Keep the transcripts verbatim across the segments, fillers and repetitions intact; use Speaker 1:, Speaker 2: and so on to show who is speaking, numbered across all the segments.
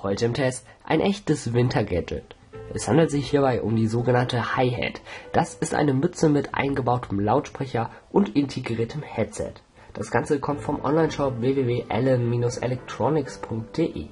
Speaker 1: Heute im Test ein echtes Winter-Gadget. Es handelt sich hierbei um die sogenannte Hi-Hat. Das ist eine Mütze mit eingebautem Lautsprecher und integriertem Headset. Das Ganze kommt vom Onlineshop w w w punkt allen Bindestrich electronics punkt de.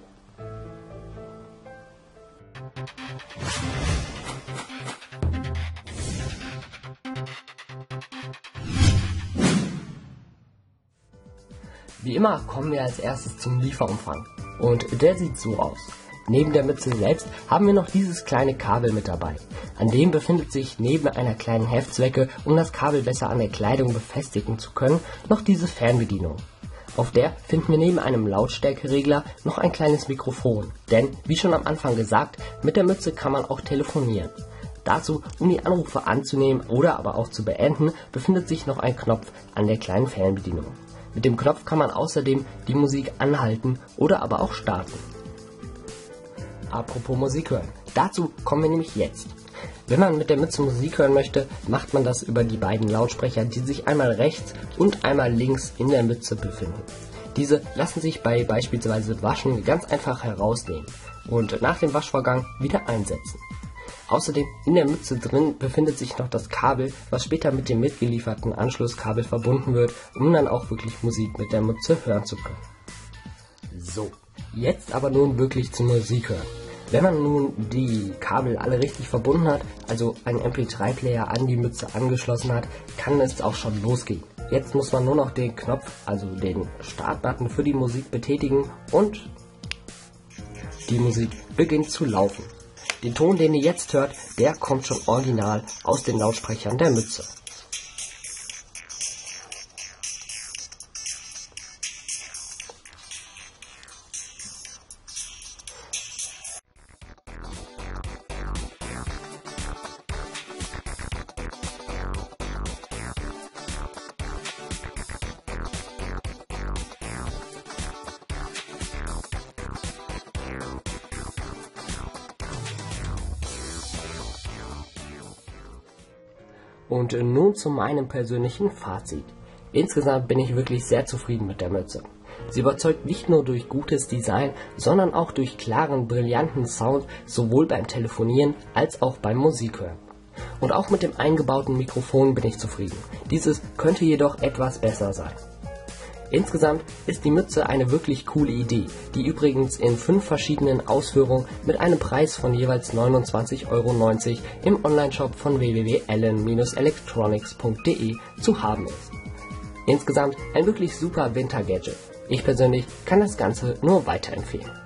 Speaker 1: Wie immer kommen wir als erstes zum Lieferumfang. Und der sieht so aus. Neben der Mütze selbst haben wir noch dieses kleine Kabel mit dabei. An dem befindet sich neben einer kleinen Heftzwecke, um das Kabel besser an der Kleidung befestigen zu können, noch diese Fernbedienung. Auf der finden wir neben einem Lautstärkeregler noch ein kleines Mikrofon. Denn, wie schon am Anfang gesagt, mit der Mütze kann man auch telefonieren. Dazu, um die Anrufe anzunehmen oder aber auch zu beenden, befindet sich noch ein Knopf an der kleinen Fernbedienung. Mit dem Knopf kann man außerdem die Musik anhalten oder aber auch starten. Apropos Musik hören, dazu kommen wir nämlich jetzt. Wenn man mit der Mütze Musik hören möchte, macht man das über die beiden Lautsprecher, die sich einmal rechts und einmal links in der Mütze befinden. Diese lassen sich bei beispielsweise Waschen ganz einfach herausnehmen und nach dem Waschvorgang wieder einsetzen. Außerdem in der Mütze drin befindet sich noch das Kabel, was später mit dem mitgelieferten Anschlusskabel verbunden wird, um dann auch wirklich Musik mit der Mütze hören zu können. So, jetzt aber nun wirklich zum Musik hören. Wenn man nun die Kabel alle richtig verbunden hat, also einen M P drei Player an die Mütze angeschlossen hat, kann es auch schon losgehen. Jetzt muss man nur noch den Knopf, also den Startbutton für die Musik betätigen und die Musik beginnt zu laufen. Den Ton, den ihr jetzt hört, der kommt schon original aus den Lautsprechern der Mütze. Und nun zu meinem persönlichen Fazit. Insgesamt bin ich wirklich sehr zufrieden mit der Mütze. Sie überzeugt nicht nur durch gutes Design, sondern auch durch klaren, brillanten Sound, sowohl beim Telefonieren als auch beim Musikhören. Und auch mit dem eingebauten Mikrofon bin ich zufrieden. Dieses könnte jedoch etwas besser sein. Insgesamt ist die Mütze eine wirklich coole Idee, die übrigens in fünf verschiedenen Ausführungen mit einem Preis von jeweils neunundzwanzig Euro neunzig im Onlineshop von w w w punkt allen Bindestrich electronics punkt de zu haben ist. Insgesamt ein wirklich super Winter-Gadget. Ich persönlich kann das Ganze nur weiterempfehlen.